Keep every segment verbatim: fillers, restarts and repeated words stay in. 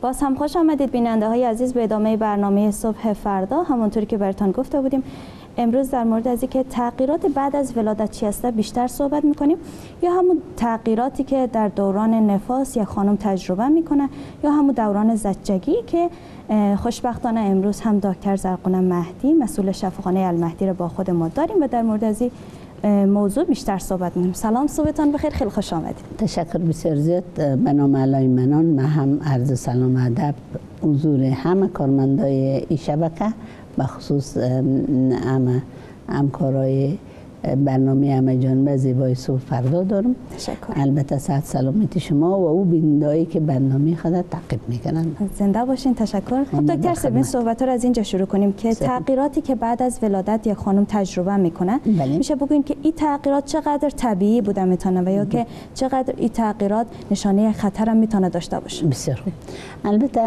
باز هم خوش آمدید بیننده های عزیز به ادامه برنامه صبح فردا. همونطوری که براتون گفته بودیم امروز در مورد از اینکه تغییرات بعد از ولادت چی هست بیشتر صحبت میکنیم، یا همون تغییراتی که در دوران نفاس یا خانم تجربه میکنه، یا همون دوران زچگی که خوشبختانه امروز هم دکتر زرقونه مهدی مسئول شفاخانه المهدی رو با خود ما داریم و در مورد از این موضوع بیشتر صحبت می‌کنیم. سلام، صبحتان بخیر، خیلی خوش آمدید. تشکر بسیار زیاد. به نام اعلی منان من هم عرض سلام و ادب حضور همه کارمندای این شبکه، به خصوص همه همکارای برنامه همه جانبه زیبای صبح فردا دارم. تشکر. البته صحت سلامتی شما و او بیننده‌ای که برنامه خود تعقیب میکنن. زنده باشین. تشکر. خب دکتر سبین صحبت رو از اینجا شروع کنیم که سبین. تغییراتی که بعد از ولادت یک خانم تجربه میکنه، بله. میشه بگویم که این تغییرات چقدر طبیعی بوده میتونه و یا که چقدر این تغییرات نشانه خطر هم میتونه داشته باشه؟ بسیار خوب. البته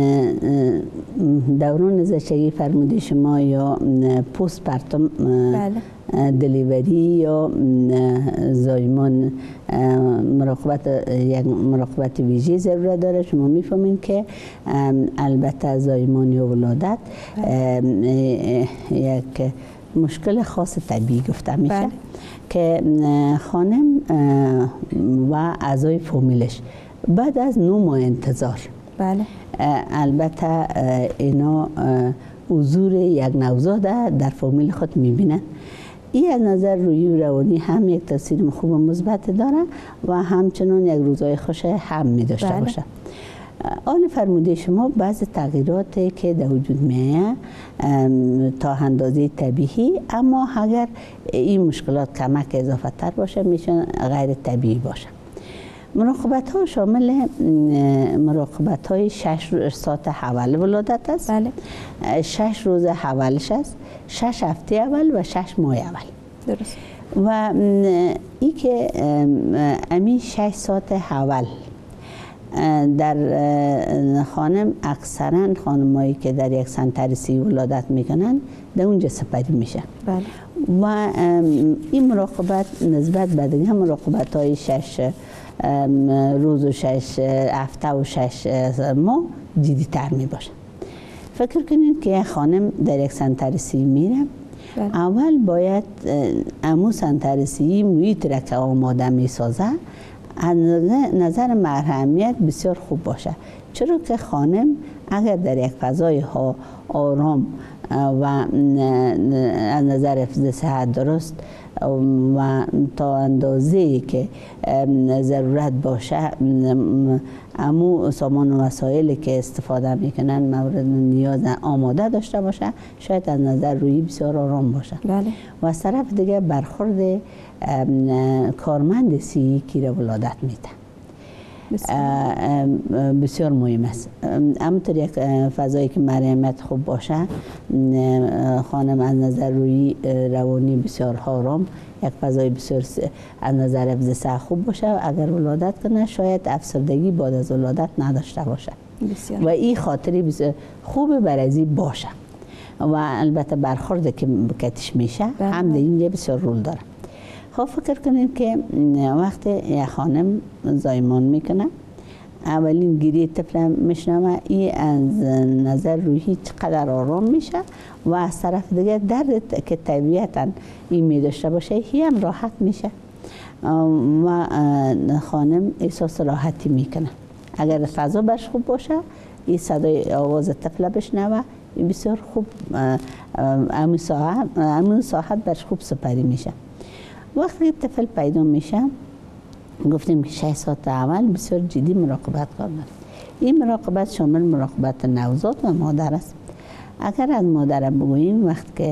دوران زچگی فرمودی شما یا پست پرتم، بله. دلیوری یا زایمان مراقبت یک مراقبت ویژه ضرورت داره. شما میفهمین که البته زایمان یا ولادت یک مشکل خاص طبیعی گفته میشه، بله. که خانم و اعضای فامیلش بعد از نه ماه انتظار، بله. البته اینا حضور یک نوزاد در فامیل خود میبینن. این از نظر روحی و روانی هم یک تاثیر خوب و مثبت داره و همچنان یک روزای خوش هم می داشته بله. باشه. آن فرموده شما بعض تغییراتی که در وجود میایه تا اندازه طبیعی، اما اگر این مشکلات کمک اضافه تر باشه میشن غیر طبیعی باشه. مراقبت ها شامل مراقبت های شش ساعت اول ولادت است، بله. شش روز اولش است، شش هفته اول و شش ماه اول. درست. و ای که امی شش ساعت اول در خانم اکثرا خانمایی که در یک سنترسی ولادت میکنن در اونجا سپری میشه، بله. و این مراقبت نسبت به دیگه مراقبت های شش روز و شش هفته و شش ماه جدی تر می باشه. فکر کنید که خانم در یک سنترسی میره، بله. اول باید امو سنترسی محیط را که آماده می سازه از نظر مرحمیت بسیار خوب باشه، چرا که خانم اگر در یک فضای ها آرام و از نظر حفظ صحت درست و تا اندازه‌ای که ضرورت باشه امو سامان و وسایلی که استفاده میکنن مورد نیاز آماده داشته باشه، شاید از نظر روحی بسیار آرام باشه، بله. و از طرف دیگه برخورد کارمند سی که را ولادت میده بسیار, بسیار مهم است. همونطور یک فضایی که مرحمیت خوب باشه، خانم از نظر روی روانی بسیار آرام، یک فضای بسیار از نظر حفظ صحت خوب باشه، اگر ولادت کنه شاید افسردگی بعد از ولادت نداشته باشه بسیار. و این خاطری بسیار خوب برای باشه و البته برخورد که کتش میشه هم در اینجا بسیار رول داره. خب فکر کنید که وقتی یک خانم زایمان میکنه اولین گریه طفل میشنوه، این از نظر روحی چقدر آرام میشه و از طرف دیگه درد که طبیعتا این میداشته باشه هی هم راحت میشه و خانم احساس راحتی میکنه. اگر فضا برش خوب باشه این صدای آواز طفل بشنوه این بسیار خوب امون ساعت امون ساعت برش خوب سپری میشه. وقتی طفل پیدا میشه گفتیم که شش ساعت اول بسیار جدی مراقبت کنند. این مراقبت شامل مراقبت نوزاد و مادر است. اگر از مادر بگوییم وقتی که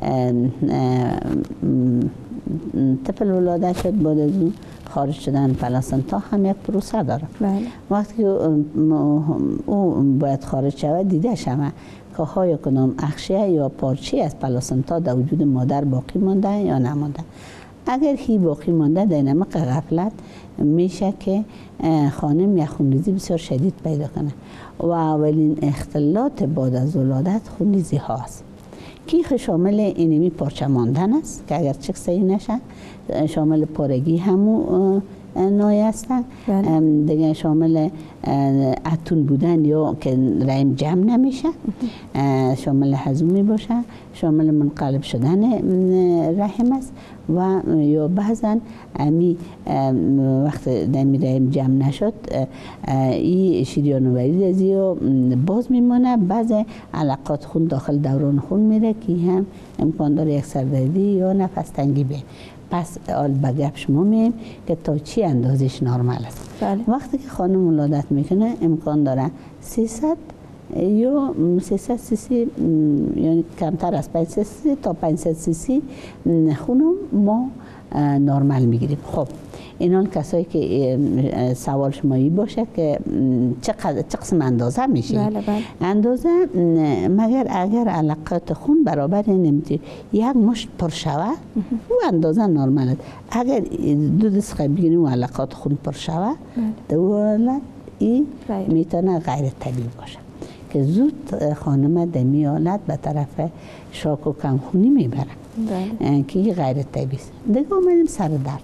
طفل ولادت شد بعد از اون خارج شدن پلاسنتا هم یک پروسه داره، بله. وقتی او باید خارج شود دیده شود که های کدام اغشیه یا پارچه از پلاسنتا در وجود مادر باقی مانده یا نمانده. اگر هی باقی مانده در نمق غفلت میشه که خانم یک خونریزی بسیار شدید پیدا کنه و اولین اختلالات بعد از ولادت خونریزی هاست کیخ شامل اینمی پارچه ماندن است که اگر چک صحیح نشه شامل پارگی همو نوعی هستن. دیگه شامل اتون بودن یا که رحم جمع نمیشه، شامل هضمی باشه، شامل منقلب شدن رحم است و یا بعضا امی وقت دمی رحم جمع نشد این شریان و ورید از یا باز میمونه، بعض علاقات خون داخل دوران خون میره که هم امکان داره یک سردردی یا نفس تنگی به. پس آل به گپ شما میم که تا چی اندازش نرمال است. بله. وقتی که خانم ولادت میکنه امکان داره سیصد یا سیصد سی سی یعنی کمتر از پانصد سی سی تا پانصد سی سی خونم ما نرمال میگیریم. خب اینان کسایی که سوال شمایی باشه که چقدر چه قسم اندازه میشه؟ بله بله. اندازه مگر اگر علاقات خون برابر نمیشه یک مشت پر شوه او اندازه نرماله. اگر دو دست بگیریم و علاقات خون پر شوه دوالت این میتونه غیر طبیعی باشه که زود خانم دمی حالت به طرف شاک و کمخونی میبره که این غیر طبیعی است. دیگه اومدیم سر درد.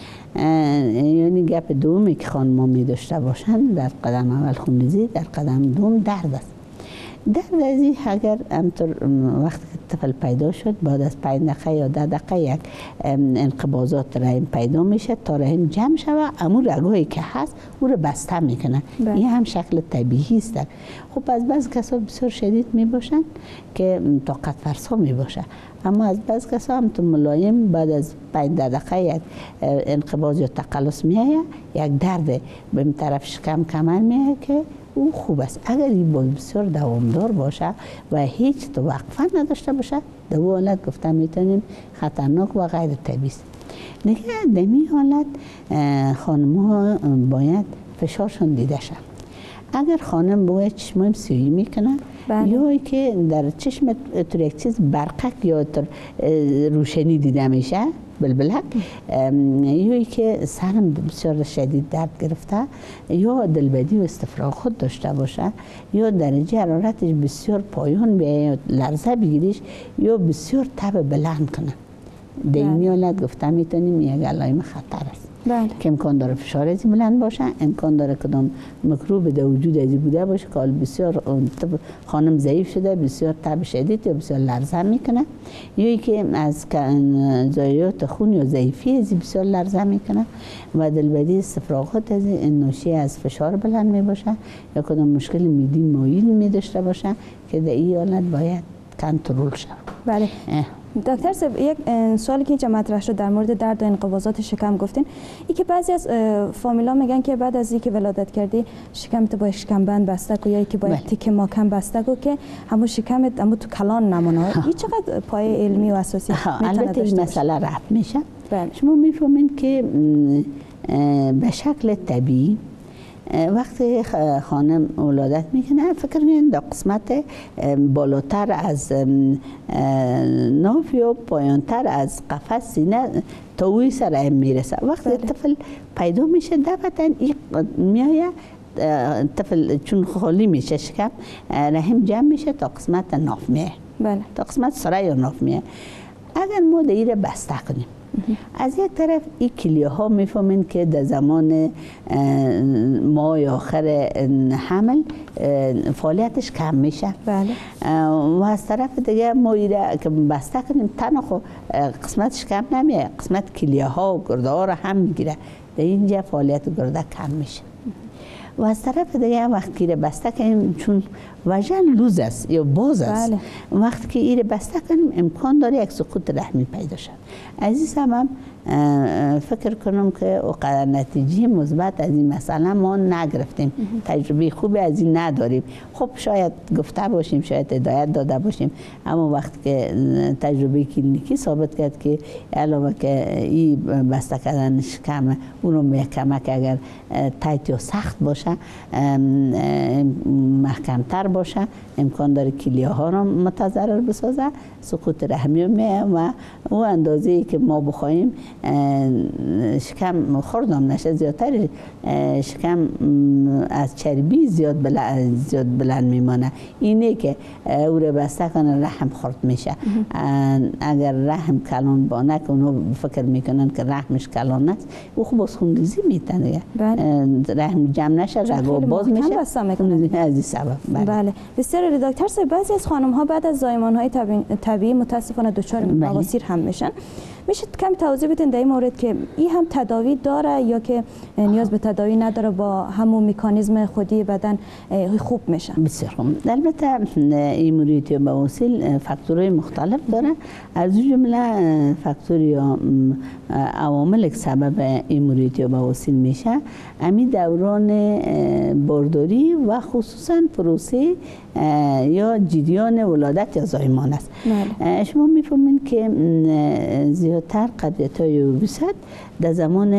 یعنی گپ دومی که خانم می داشته باشن در قدم اول خونریزی، در قدم دوم درد است. درد از این اگر همطور وقتی که طفل پیدا شد بعد از پنج دقیقه یا ده دقیقه یک انقباضات رحم پیدا میشه تا رحم جمع شود، امو رگایی که هست او رو بسته میکنه. این هم شکل طبیعی است. خب از بعض کسا بسیار شدید می باشن که طاقت فرسا می باشه، اما از بعض کسا هم تو ملایم بعد از پنج دقیقه یک انقباض یا تقلص میایه، یک درد به طرف شکم کمر میایه که او خوب است. اگر این بسیار دوامدار باشه و هیچ تو وقفه نداشته باشه در او حالت گفته میتونیم خطرناک و غیر طبیعی است. دیگه دمی حالت خانم ها باید فشارشون دیده شد. اگر خانم باید چشمایم سیاهی میکنه بله. یا که در چشم تر یک چیز برقک یا تر روشنی دیده میشه بلبلک، یا که سرم بسیار شدید درد گرفته یا دلبدی و استفراغ خود داشته باشه یا درجه حرارتش بسیار پایان بیایه یا لرزه بگیریش یا بسیار تب بلند کنه، در این حالت گفته میتونیم یک علائم خطر است. بله. که امکان داره فشار ازی بلند باشه، امکان داره کدام میکروب در وجود ازی بوده باشه که بسیار خانم ضعیف شده، بسیار تب شدید یا بسیار لرزه میکنه، یا که از ضایعات خون یا ضعیفی ازی بسیار لرزه میکنه و دلبدی استفراغات ازی این ناشی از فشار بلند میباشه یا کدام مشکل میدی مایل میداشته باشه که در این حالت باید کنترل شد. بله. دکتر صاحب یک سوالی که اینجا مطرح شد در مورد درد و انقباضات شکم گفتین، این که بعضی از فامیلا میگن که بعد از اینکه ولادت کردی شکمت باید شکم بند بسته کو یا که باید تیک ماکم بسته کو که همون شکمت همون تو کلان نمونه. این چقدر پای علمی و اساسی البته این مسئله رفت میشه. بله. شما میفهمین که به شکل طبیعی وقتی خانم ولادت میکنه فکر کنید در قسمت بالاتر از ناف یا پایانتر از قفس سینه تاوی سر میرسه. وقتی بله. طفل پیدا میشه دفعتا این میایه طفل چون خالی میشه شکم رحم جمع میشه تا قسمت ناف میه بله. تا قسمت سره یا ناف میه. اگر ما دیره بسته کنیم از یک طرف این کلیه ها میفهمین که در زمان ماه آخر حمل فعالیتش کم میشه بله. و از طرف دیگه ما ایره که بسته کنیم تنها خو قسمتش کم نمیه، قسمت کلیه ها و گرده ها رو هم میگیره، در اینجا فعالیت گرده کم میشه. و از طرف دیگه وقتی که بسته کنیم چون وجه لوز است یا باز است بله. وقتی که ایره بسته کنیم امکان داره یک سقوط رحمی پیدا شد. عزیزم هم فکر کنم که اوقدر نتیجه مثبت از این مسئله ما نگرفتیم، تجربه خوبی از این نداریم. خب شاید گفته باشیم، شاید هدایت داده باشیم، اما وقتی که تجربه کلینیکی ثابت کرد که علاوه که این بسته کردن شکم اونو کمک اگر تایت یا سخت باشه محکمتر باشه امکان داره کلیه ها رو متضرر بسازه، سقوط رحمی میه و او اندازه‌ای که ما بخوایم شکم خوردم نشه زیادتر شکم از چربی زیاد بلند زیاد بلند میمانه. اینه که او رو بسته کنه رحم خورد میشه. اگر رحم کلان بانه که اونو فکر میکنن که رحمش کلان است او خوب از خونریزی میتنه. رحم جمع نشه رگا باز میشه از این سبب. بله, بله. بسیار دکتر صاحب بعضی از خانم ها بعد از زایمان های طبیعی متاسفانه دچار بواسیر هم میشن. میشه کم توضیح بدین در این مورد که این هم تداوی داره یا که نیاز به تداوی نداره با همون مکانیزم خودی بدن خوب میشه؟ بسیار خوب. البته ایموریتی بواسیر فاکتورهای مختلف داره. از جمله فاکتور یا عوامل که سبب ایموریتی بواسیر میشه امی دوران بارداری و خصوصا پروسه یا جریان ولادت یا زایمان است. بله. شما میفهمین که زیادتر قبضیت های یبوست در زمان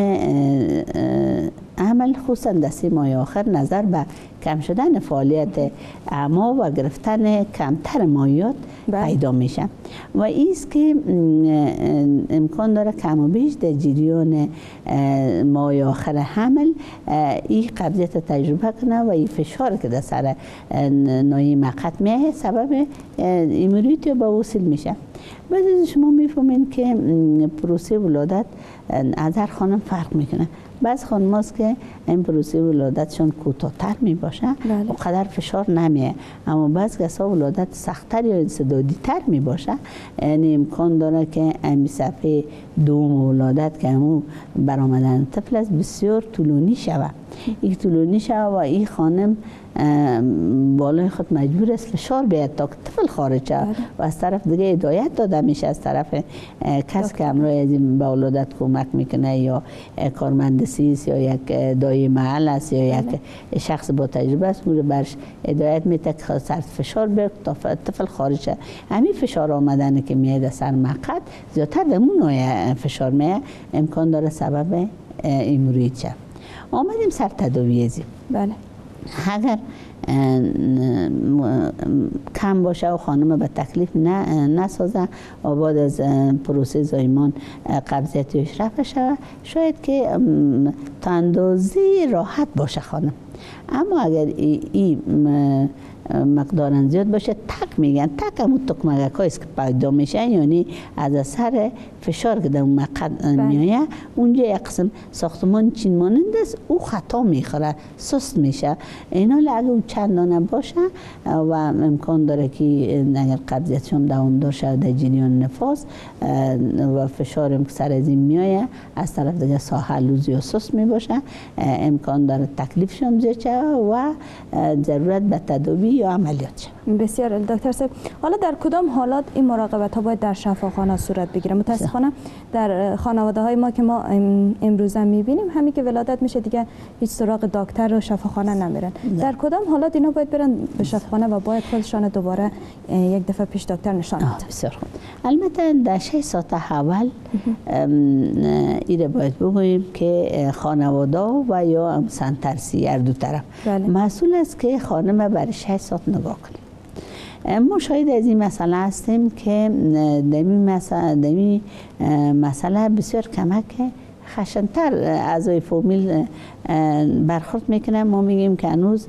عمل خصوصا در سه ماه آخر نظر به کم شدن فعالیت اعما و گرفتن کمتر مایعات پیدا میشه و ایست که امکان داره کم و بیش در جریان ماه آخر حمل این قبضیت تجربه کنه و این فشار که در سر ناحیه مقعد میه سبب ایموریتی بواسیر میشه. بعد از شما میفهمین که پروسه ولادت از هر خانم فرق میکنه. بعض خانم هاست که این پروسه ولادتشون کوتاه‌تر می باشه و قدر فشار نمیه، اما بعض کسا ولادت سخت‌تر یا انسدادی تر می باشه، یعنی امکان داره که این صفحه دوم ولادت که همون برآمدن طفل است بسیار طولانی شود. این طولانی شود و این خانم بالای خود مجبور است فشار بیاد تا که طفل خارج شود و از طرف دیگه هدایت داده میشه از طرف کس که همراه از این به ولادت کمک میکنه یا کارمند سیس یا یک دایی محل است یا یک شخص با تجربه است، او برش هدایت میده که سر فشار بیاد تا طفل خارج شود. همین فشار آمدن که میاد سر مقعد زیادتر به اون نوع فشار میاد امکان داره سبب ایموریت شود. آمدیم سر تداوی زی. بله. اگر کم باشه و خانم به تکلیف نسازه و بعد از پروسه زایمان قبضیتش رفع شود، شاید که تا اندازه راحت باشه خانم. اما اگر این مقدار زیاد باشه تک میگن، تک همون تکمگک هاییست که پیدا میشه، یعنی از اثر فشار که در اون مقعد میایه اونجا یک قسم ساختمان چین مانند است او خطا میخوره، سست میشه. اینا اگه اون چند دانه باشه و امکان داره که اگر قبضیتشون دوامدار شده در جریان نفاس و فشار که سر از این میایه از طرف دیگه ساحه لوزی و سست میباشه، امکان داره تکلیفشون زیاد شه و ضرورت به تداوی یا عملیات شد. بسیار دکتر صاحب، حالا در کدام حالات این مراقبت ها باید در شفاخانه صورت بگیره؟ متاسفانه در خانواده های ما که ما امروزه میبینیم همین که ولادت میشه دیگه هیچ سراغ دکتر و شفاخانه نمیرن. در کدام حالات اینا باید برن به شفاخانه و باید خودشان دوباره یک دفعه پیش دکتر نشان بدن؟ بسیار خوب. البته در شش ساعت اول ایره باید بگوییم که خانواده و یا سنترسی هر دو طرف بله. مسئول است که خانم برای شش ساعت نگاه کنه. ما شاید از این مسئله هستیم که دمی مسئله, دمی مسئله بسیار کمک خشنتر اعضای فامیل برخورد میکنه. ما میگیم که هنوز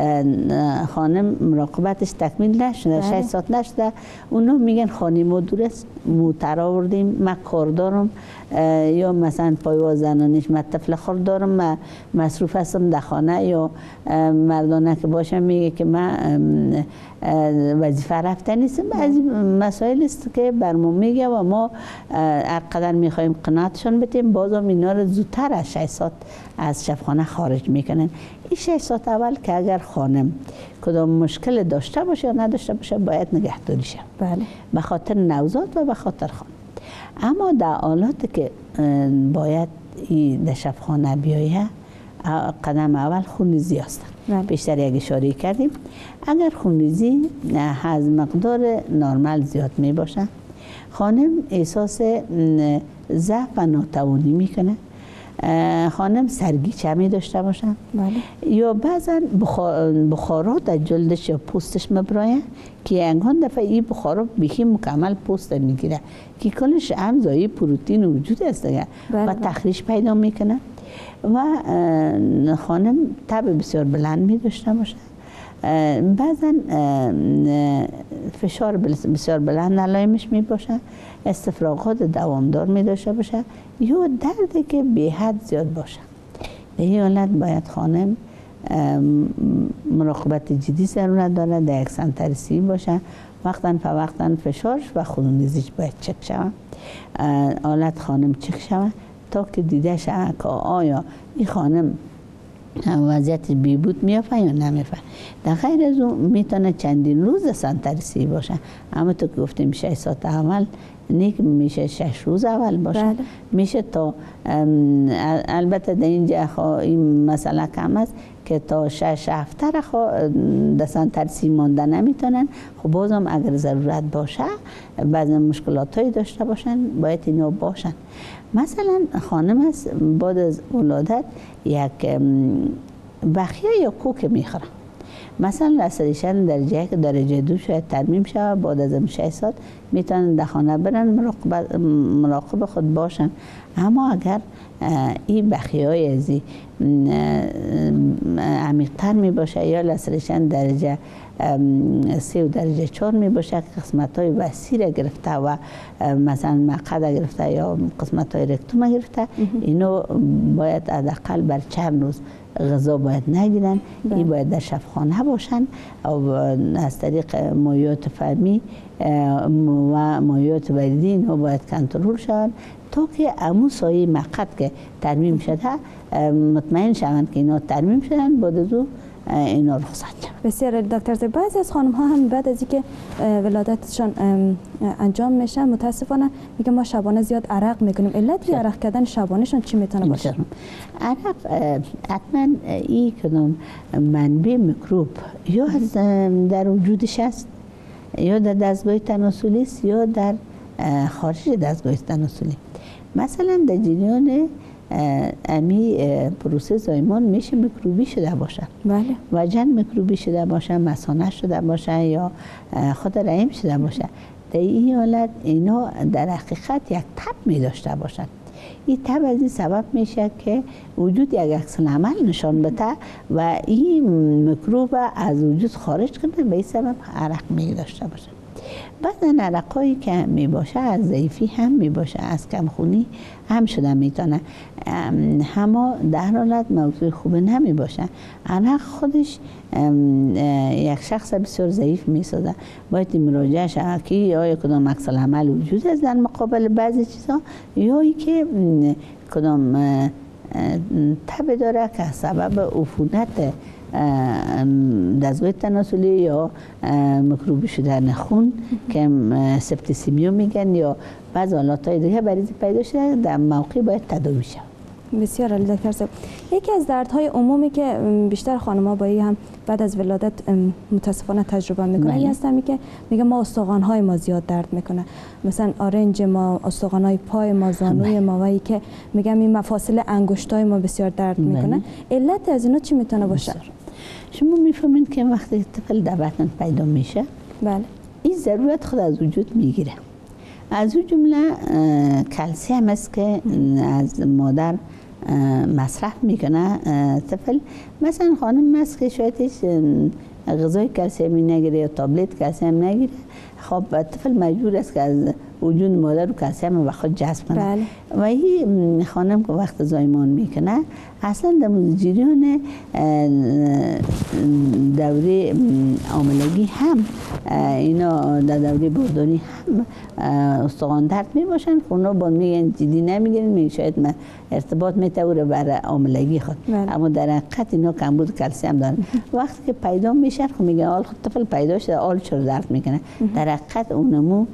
خانم مراقبتش تکمیل نشده، شش ساعت نشده، اونا میگن خانه ما دور است، موتر آوردیم، من کار دارم، یا مثلا پایواز زنانیش من طفل خورد دارم، من مصروف هستم در خانه، یا مردانه که باشم میگه که من وظیفه رفته نیستم. از مسائل است که بر ما میگه و ما هر قدر میخوایم قناعتشون بدیم بازم اینا رو زودتر از شش ساعت از شفاخانه خارج میکنن. این شش ساعت اول که اگر خانم کدام مشکل داشته باشه یا نداشته باشه باید نگهداری شه. بله. به خاطر نوزاد و به خاطر خانم. اما در حالاتی که باید در شفاخانه بیایه، قدم اول خونریزی است. بیشتر یک اشاره کردیم. اگر خونریزی از مقدار نرمال زیاد می باشه، خانم احساس ضعف و ناتوانی میکنه خانم سرگیچه می داشته باشن بله. یا بعضا بخارات از جلدش یا پوستش مبراین که انگان دفعه این بخارات بیخی مکمل پوست میگیره که کلش هم زایی پروتین وجود است دیگه بله. و تخریش پیدا میکنه و خانم تب بسیار بلند می داشته باشه. بعضا فشار بسیار بلند علائمش می باشه، استفراغات دوامدار می داشته باشه یا دردی که به حد زیاد باشه. به این حالت باید خانم مراقبت جدی ضرورت داره، در یک سنترسی باشه، وقتا فوقتا فشارش و خونریزیش باید چک شود. حالت خانم چک شود تا که دیده شود که آیا این خانم وضعیت بیبود میافه یا نمیافه. در غیر از اون میتونه چندین روز سنترسی باشه، اما تو گفتیم شش ساعت اول نیک میشه شش روز اول باشه. بله. میشه تا البته در اینجا این مسئله کم است که تا شش هفته را در سنترسی مانده نمیتونن. خب بازم اگر ضرورت باشه بعضی مشکلات هایی داشته باشن باید اینا باشن. مثلا خانم است بعد از ولادت یک بخیه یا کوک میخوره، مثلا لسریشن درجه یک درجه دو شاید ترمیم شود، بعد از شش ساعت میتونن در خانه برن مراقب مراقب خود باشن. اما اگر این بخیه های ازی عمیق‌تر می باشه یا لسریشن درجه سه و درجه چهار می باشه که قسمت های وسیع را گرفته و مثلا مقعد گرفته یا قسمت های رکتوم گرفته، اینو باید حداقل بر چند روز غذا باید نگیرن. این باید در شفاخانه باشن و از طریق مایعات فمی و مایعات وریدی اینو باید کنترل شون تا که امو سایه مقعد که ترمیم شده مطمئن شوند که اینا ترمیم شدن، بعد از او اینا رخصت شوند. بسیار دکتر زیر، بعضی از خانم ها هم بعد از اینکه ولادتشان انجام میشه متاسفانه میگه ما شبانه زیاد عرق میکنیم. علت عرق کردن شبانهشان چی میتونه باشه؟ عرق حتما این کدام منبع میکروب یا در وجودش است یا در دستگاه تناسلی است یا در خارج دستگاه تناسلی. مثلا در جریان امی پروسه زایمان میشه میکروبی شده باشه. بله. وجن میکروبی شده باشه، مثانه شده باشه یا خود رحم شده باشه. در این حالت اینا در حقیقت یک تب می داشته باشند. این تب از این سبب میشه که وجود یک عکس العمل نشان بده و این میکروب از وجود خارج کنه، به این سبب عرق می داشته باشه. بعضا عرقایی که می باشه از ضعیفی هم می باشه، از کمخونی هم شده میتونه، اما در حالت موضوع خوبه نمی باشه. عرق خودش یک شخص بسیار ضعیف می سازه. باید مراجعه شود که یا کدام عکس العمل وجود است در مقابل بعضی چیزا یا ای که کدام تب داره که سبب عفونت دستگاه تناسلی یا میکروبی شدن خون که سپتیسیمیو میگن یا بعض حالات های دیگه بریز پیدا شده، در موقع باید تداوی شود. بسیار عالی دکتر صاحب. یکی از دردهای عمومی که بیشتر خانم‌ها با هم بعد از ولادت متاسفانه تجربه میکنن این هستن که میگه ما استخوان‌های ما زیاد درد میکنه، مثلا آرنج ما، استخوان‌های پای ما، زانوی ما، و ای که میگم این مفاصل انگشتای ما بسیار درد میکنه. علت از اینا چی میتونه باشه؟ شما میفهمین که وقتی طفل در بطن پیدا میشه، بله، این ضرورت خود از وجود میگیره. از اون جمله کلسیم است که از مادر مصرف میکنه طفل. مثلا خانم است که شاید هیچ غذای کلسیمی نگیره یا تابلت کلسیم نگیره، خب طفل مجبور است که از وجود مادر و کلسیم و خود جذب کنه. بله. و این خانم که وقت زایمان میکنه اصلا در جریان دوره حاملگی هم اینا در دوره بارداری هم استخوان درد می باشن، اونا با میگن جدی نمیگیرن، میگن شاید من ارتباط میتوره بر حاملگی خود. بله. اما در حقیقت اینا کمبود کلسیم دارن. وقتی که پیدا میشه خب میگن آل خود طفل پیدا شده آل چرا درد میکنه، در حقیقت اونمو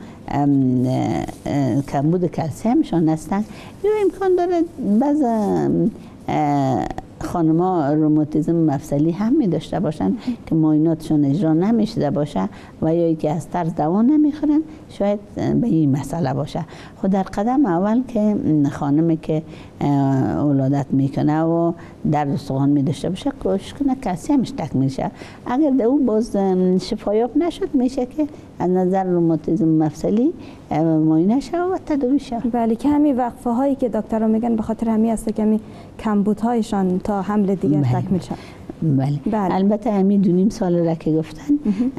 کمبود کلسیمشان هستن. یا امکان داره بعض خانما روماتیسم مفصلی هم می داشته باشن که معایناتشون اجرا نمیشده باشه و یا که از طرز دوا نمیخورن، شاید به این مسئله باشه. خود در قدم اول که خانمی که ولادت میکنه و درد استخوان می داشته باشه کوشش کنه کلسیمش تکمیل شه. اگر در او باز شفایاب نشد میشه که از نظر روماتیسم مفصلی معاینه شه و تداوی شه. بله، که همین وقفه هایی که دکترها میگن به خاطر همین است که همین کمبودهایشان تا حمل دیگر تکمیل شد. بله. بله. البته همین دو نیم سال را که گفتن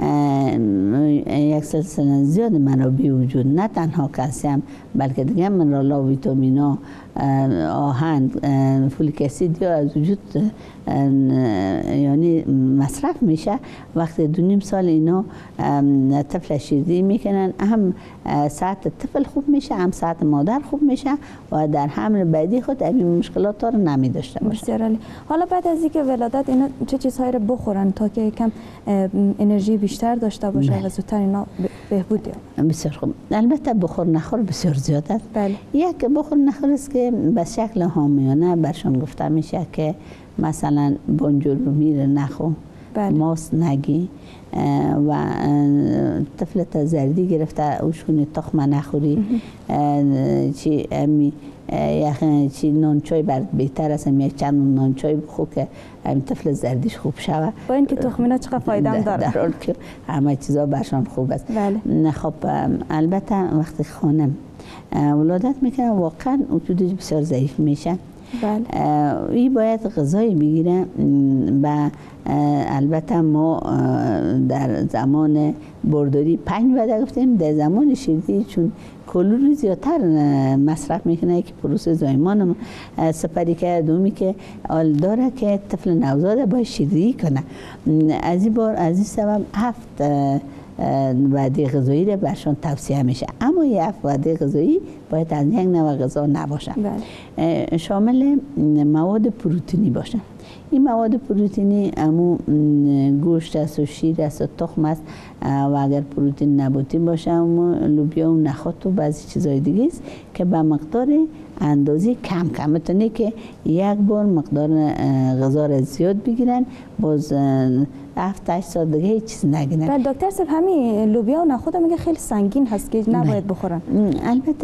یک سلسله زیاد منابع وجود، نه تنها کلسیم بلکه دیگه منرالا و ویتامینا، آهن، فولیک اسید یا از وجود یعنی مصرف میشه. وقتی دو نیم سال اینا طفل شیردهی میکنن، هم ساعت طفل خوب میشه، هم ساعت مادر خوب میشه و در حمل بعدی خود این مشکلات رو نمی داشته باشه. بسیار عالی. حالا بعد از اینکه ولادت اینا چه چیزهایی رو بخورن تا که کم انرژی بیشتر داشته باشه و زودتر اینا بهبود بیاره؟ بسیار خوب. البته بخور نخور بسیار زیاد است. بله. یک بخور نخور است که به شکل حامیانه برشان گفته میشه که مثلا بنجل رو میره نخو، بله. ماست نگی و طفلت زردی گرفته اوشونی تخمه نخوری، چی امی یخ چی نان چای برات بهتر است، یک چند نان چای بخو که همین طفل زردیش خوب شوه. با اینکه تخمینا چقدر فایده هم داره، در حال که همه چیزا برشان خوب است. بله. خب البته وقتی خانم ولادت میکنه واقعا وجودش بسیار ضعیف میشه. بله. این باید غذای بگیره. و البته ما در زمان برداری پنج وعده گفتیم، در زمان شیردهی چون کالری زیادتر مصرف میکنه که پروسه زایمان سپری که دومی که آل داره که طفل نوزاده باید شیردهی کنه. از این بار از این سبب هفت وعده غذایی را برشان توصیه میشه، اما یک وعده غذایی باید از یک نوع غذا نباشه. بله. شامل مواد پروتئینی باشه. این مواد پروتئینی امو گوشت است و شیر است و تخم است و اگر پروتئین نباتی باشه امو لوبیا و نخود و بعضی چیزای دیگه است که به مقدار اندازی کم کم میتونه که یک بار مقدار غذا را زیاد بگیرن، باز هفت هشت سال دیگه هیچ چیز نگیرن. بعد دکتر صاحب همین لوبیا و نخود میگه خیلی سنگین هست که نباید بخورن. البته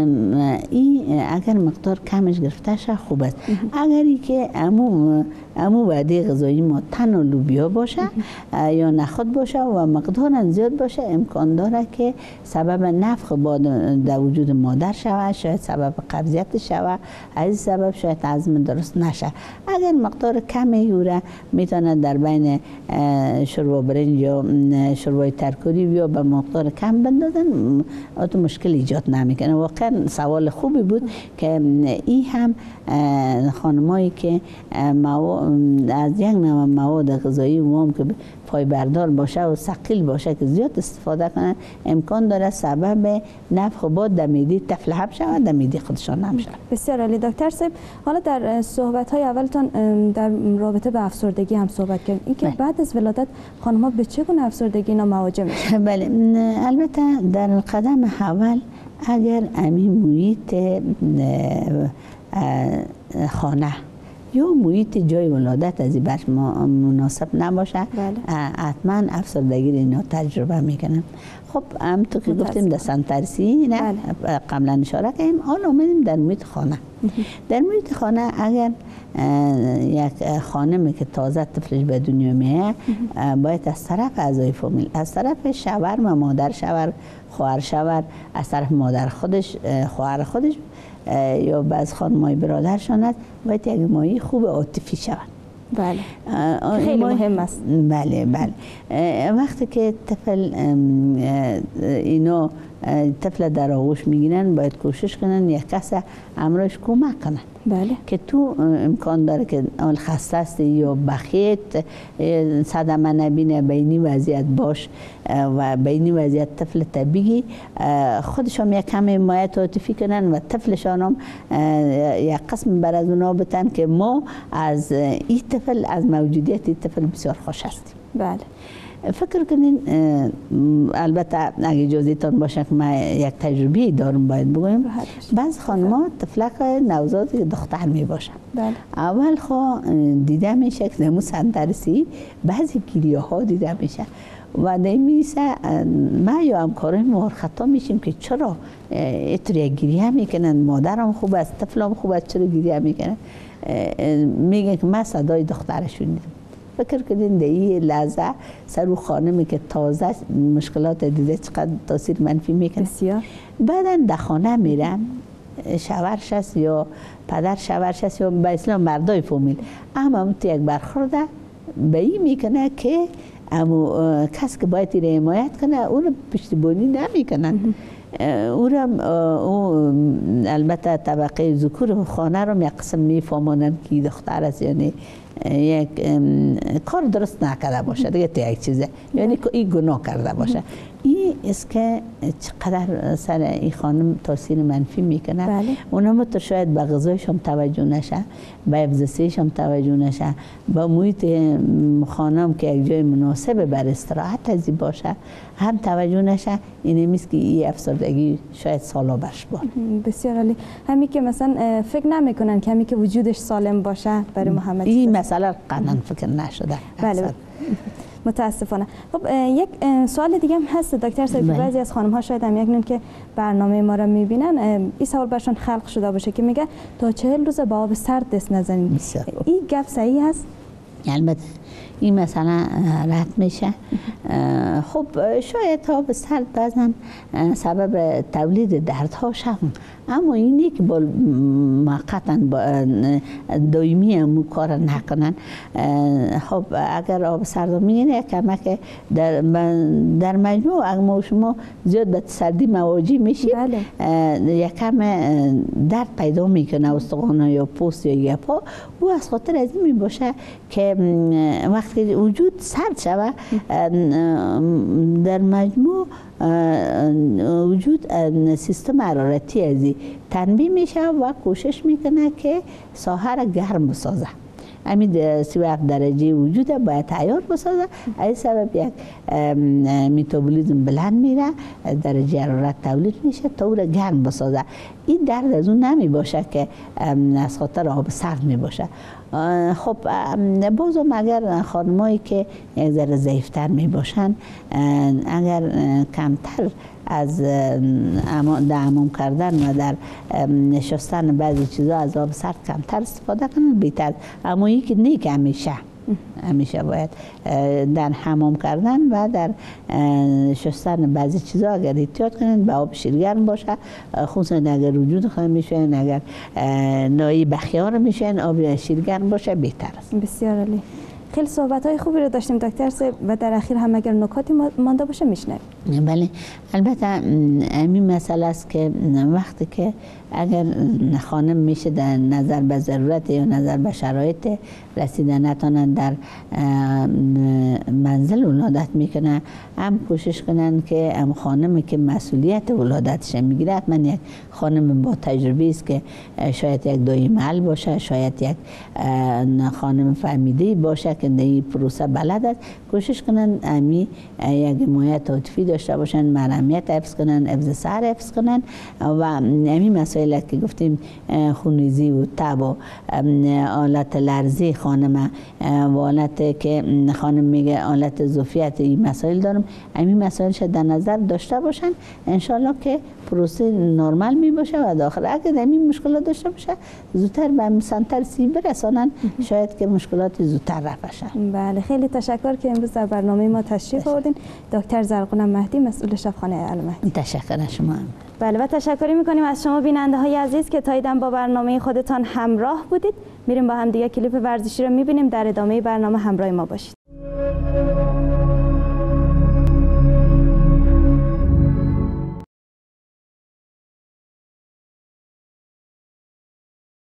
این اگر مقدار کمش گرفته شه خوب است. اگری که امو امو وعده غذایی ما تنها لوبیا باشه یا نخود باشه و مقدار زیاد باشه، امکان داره که سبب نفخ باد در وجود مادر شود، شاید سبب قبضیت شود، از این سبب شاید هضم درست نشه. اگر مقدار کمی یوره میتونه در بین شوربا برنج یا شوربای ترکاری یا به مقدار کم بندازن، تو مشکل ایجاد نمیکنه. واقعا سوال خوبی بود که این هم خانمایی که از یک نوع مواد غذایی وام که پایبردار باشه و ثقیل باشه که زیاد استفاده کنن، امکان داره سبب نفخ باد در معده طفل حب شود، در معده خودشان هم شود. بسیار عالی. دکتر صاحب حالا در صحبت های اولتون در رابطه به افسردگی هم صحبت کردیم، این که بعد از ولادت خانم‌ها به چه گونه افسردگی اینا مواجه میشن؟ بله، البته در قدم اول اگر همین محیط خانه یا محیط جای ولادت از این بخش مناسب نباشه، بله. حتما افسردگی اینا تجربه میکنن. خب همونطور که گفتیم در سنترسی نه بله. قبلا اشاره کردیم، حالا آمدیم در محیط خانه. در محیط خانه اگر یک خانمی که تازه طفلش به دنیا میه باید از طرف اعضای فامیل، از طرف شوهر و مادر شوهر، خواهر شوهر، از طرف مادر خودش، خواهر خودش یا بعض خانمای برادرشان است، باید یک مایه خوب عاطفی شود. بله. خیلی مهم است. بله بله. وقتی که طفل اینا طفل در آغوش میگیرن باید کوشش کنن یک کس امرش کمک کنن. بله. که تو امکان داره که اول خسته است یا بخیت صدمه نبینه، بینی وضعیت باش و بینی وضعیت طفل طبیعی خودشان یک کم حمایت عاطفی کنن و طفلشان هم یک قسم بر از اونا بتن که ما از این طفل، از موجودیت این طفل بسیار خوش هستیم. بله. فکر کنین البته اگه اجازهتان باشه که من یک تجربه دارم باید بگویم. بعض خانم‌ها طفلک نوزاد دختر می باشن. اول خو دیده میشه که نمو سنترسی بعضی گریه ها دیده میشه و نمیشه ما یا همکارای ما خطا میشیم که چرا اینطوری گریه میکنن، مادرم خوب است، طفلم خوب است، چرا گریه میکنن؟ میگن که من صدای دخترشون دیدم. فکر کردین در این لحظه سر و خانمی که تازه مشکلات دیده چقدر تاثیر منفی میکنه. بسیار. بعدا در خانه میرن شوهرش است یا پدر شوهرش است یا به اسلام مردای فامیل، اما تو یک برخورده به این میکنه که اما کس که باید این حمایت کنه او رو پشتیبانی نمیکنن. او را البته طبقه ذکور خانه رو یک قسم میفهمونن که دختر است، یعنی یک کار درست نکرده باشه دیگه، تو یک چیزه یعنی که این گناه کرده باشه. این است که چقدر سر این خانم تاثیر منفی میکنه. بله. اونم تو شاید به غذایش هم توجه نشه، به حفظ هم توجه نشه، با محیط خانم که یک جای مناسب بر استراحت ازی باشه هم توجه نشه. این میست که این افسردگی شاید سالا برش بود. بسیار عالی. همین که مثلا فکر نمیکنن که همین که وجودش سالم باشه برای محمد این مسئله قطعا فکر نشده. بله متاسفانه. خب یک سوال دیگه هم هست دکتر صاحب، بعضی از خانم ها شاید هم یک نون که برنامه ما را میبینن این سوال برشون خلق شده باشه که میگه تا چهل روز با آب سرد دست نزنید. این گپ صحیح هست؟ البته این مسئله رد میشه. خب شاید آب سرد بعضا سبب تولید دردها شد، اما اینی که با موقتا دائمی هم کار نکنن. خب اگر آب سرد میگن کمک در در مجموع اگر ما شما زیاد به سردی مواجه میشید یکم درد پیدا میکنه استخوان یا پوست یا پا. او از خاطر از این باشه که وقتی وجود سرد شود در مجموع وجود سیستم حرارتی ازی تنبیه میشه و کوشش میکنه که ساحه را گرم بسازه. همین سی و هفت درجه وجود باید عیار بسازه. از سبب یک میتابولیزم بلند میره، درجه حرارت تولید میشه تا او را گرم بسازه. این درد از اون نمی باشه که از خاطر آب سرد می باشه. خب بازم اگر خانمایی که یک ذره ضعیفتر می باشن اگر کمتر از در حمام کردن و در نشستن بعضی چیزا از آب سرد کمتر استفاده کنن بهتر. اما این که نیک همیشه همیشه باید در حمام کردن و در شستن بعضی چیزا اگر احتیاط کنن به آب شیرگرم باشه، خصوصا اگر وجود خواهد میشن، اگر نایی بخیار میشن آب شیرگرم باشه بهتر است. بسیار عالی. خیلی صحبت های خوبی رو داشتیم دکتر صاحب و در اخیر هم اگر نکاتی مانده باشه میشنویم. بله البته همین مسئله است که وقتی که اگر خانم میشه در نظر به ضرورت یا نظر به شرایط رسیده نتونن در منزل ولادت میکنن، هم کوشش کنن که هم خانمی که مسئولیت ولادتش میگیره حتما یک خانم با تجربه است که شاید یک دایی محل باشه، شاید یک خانم فهمیده باشه که در این پروسه بلد است، کوشش کنن امی یک حمایت عاطفی داشته باشن، محرمیت حفظ کنن، حفظ سر حفظ کنن و همین مسائل که گفتیم خونریزی و تب و حالت لرزی خانم و حالت که خانم میگه حالت ظرفیت، این مسائل دارم، همین مسائلش در نظر داشته باشن انشالله که پروسه نرمال می باشه و داخل اگر همین مشکلات داشته باشه زودتر به سنتر سی برسانن، شاید که مشکلات زودتر رفع شه. بله خیلی تشکر که امروز در برنامه ما تشریف آوردین دکتر زرقون مهدی، مسئول شفاخانه المهدی. تشکر از شما. بله و تشکری میکنیم از شما بیننده های عزیز که تاییداً با برنامه خودتان همراه بودید. میریم با هم دیگه کلیپ ورزشی رو میبینیم، در ادامه برنامه همراه ما باشید.